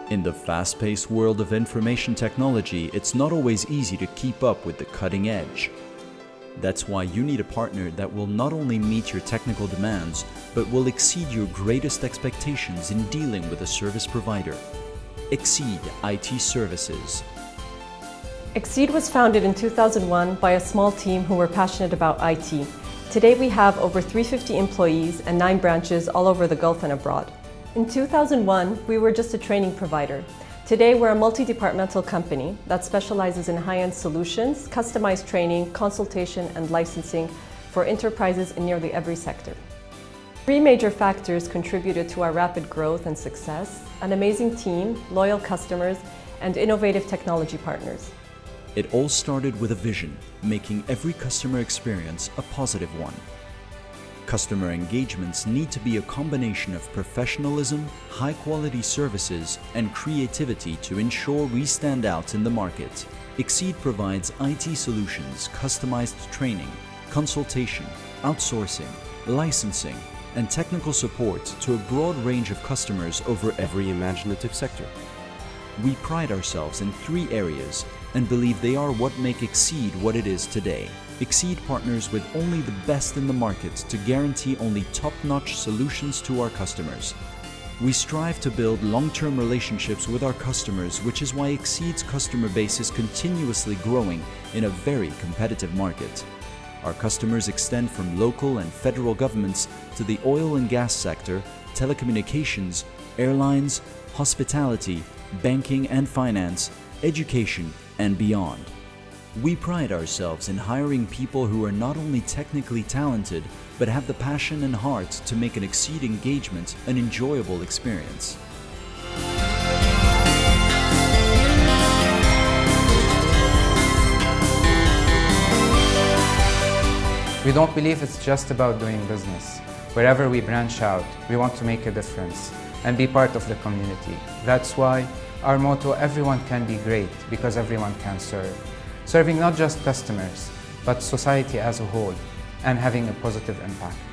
In the fast-paced world of information technology, it's not always easy to keep up with the cutting edge. That's why you need a partner that will not only meet your technical demands, but will exceed your greatest expectations in dealing with a service provider. Exceed IT Services. Exceed was founded in 2001 by a small team who were passionate about IT. Today we have over 350 employees and 9 branches all over the Gulf and abroad. In 2001, we were just a training provider. Today we're a multi-departmental company that specializes in high-end solutions, customized training, consultation and licensing for enterprises in nearly every sector. 3 major factors contributed to our rapid growth and success: an amazing team, loyal customers, and innovative technology partners. It all started with a vision, making every customer experience a positive one. Customer engagements need to be a combination of professionalism, high-quality services, and creativity to ensure we stand out in the market. Exceed provides IT solutions, customized training, consultation, outsourcing, licensing, and technical support to a broad range of customers over every imaginative sector. We pride ourselves in 3 areas and believe they are what make Exceed what it is today. Exceed partners with only the best in the market to guarantee only top-notch solutions to our customers. We strive to build long-term relationships with our customers, which is why Exceed's customer base is continuously growing in a very competitive market. Our customers extend from local and federal governments to the oil and gas sector, telecommunications, airlines, hospitality, banking and finance, education, and beyond. We pride ourselves in hiring people who are not only technically talented, but have the passion and heart to make an Exceed engagement an enjoyable experience. We don't believe it's just about doing business. Wherever we branch out, we want to make a difference and be part of the community. That's why our motto, everyone can be great because everyone can serve. Serving not just customers, but society as a whole, and having a positive impact.